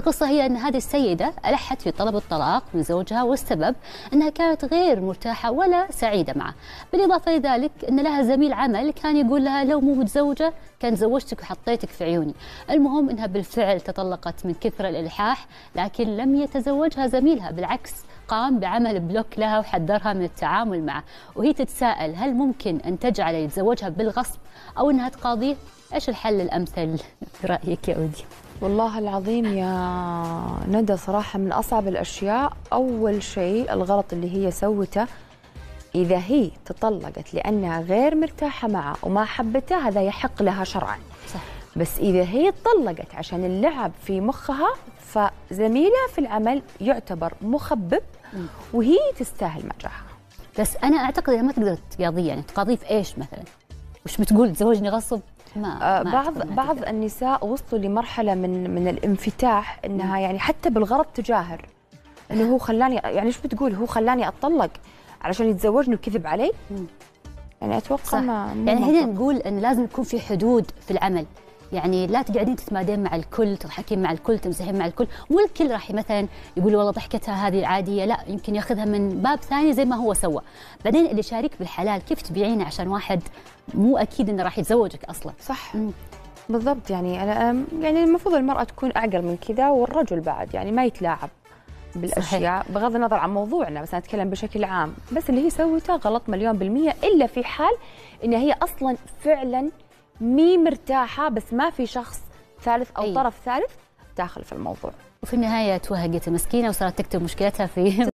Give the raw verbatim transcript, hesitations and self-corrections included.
القصة هي أن هذه السيدة ألحت في طلب الطلاق من زوجها، والسبب أنها كانت غير مرتاحة ولا سعيدة معه. بالإضافة لذلك أن لها زميل عمل كان يقول لها لو مو متزوجة كان زوجتك وحطيتك في عيوني. المهم أنها بالفعل تطلقت من كثر الإلحاح، لكن لم يتزوجها زميلها، بالعكس قام بعمل بلوك لها وحذرها من التعامل معه. وهي تتساءل هل ممكن أن تجعل يتزوجها بالغصب أو أنها تقاضيه؟ إيش الحل الأمثل برأيك يا ودي؟ والله العظيم يا ندى صراحة من أصعب الأشياء. أول شيء الغلط اللي هي سوته، إذا هي تطلقت لأنها غير مرتاحة معه وما حبته هذا يحق لها شرعا، صح. بس إذا هي تطلقت عشان اللعب في مخها فزميلها في العمل يعتبر مخبب وهي تستاهل مجرها. بس أنا أعتقد أنها ما تقدر تقاضيه، يعني تقاضيه في إيش مثلا؟ وش بتقول تزوجني غصب؟ ما, آه ما بعض بعض تقدر. النساء وصلوا لمرحلة من من الانفتاح انها يعني حتى بالغلط تجاهر انه هو خلاني، يعني ايش بتقول هو خلاني اتطلق علشان يتزوجني وكذب علي؟ مم. يعني اتوقع صح. ما يعني هنا نقول ان لازم يكون في حدود في العمل، يعني لا تقعدين تتمادين مع الكل، تضحكين مع الكل، تمزحين مع الكل، مو الكل راح مثلا يقول والله ضحكتها هذه عاديه، لا يمكن ياخذها من باب ثاني زي ما هو سوى. بعدين اللي شاريك بالحلال كيف تبيعينه عشان واحد مو اكيد انه راح يتزوجك اصلا؟ صح. مم. بالضبط. يعني انا يعني المفروض المراه تكون اعقل من كذا، والرجل بعد يعني ما يتلاعب بالاشياء. صحيح. بغض النظر عن موضوعنا، بس انا اتكلم بشكل عام. بس اللي هي سوته غلط مليون بالمية، الا في حال ان هي اصلا فعلا مي مرتاحه بس ما في شخص ثالث او أي. طرف ثالث داخل في الموضوع. وفي النهايه توهقت المسكينه وصارت تكتب مشكلتها في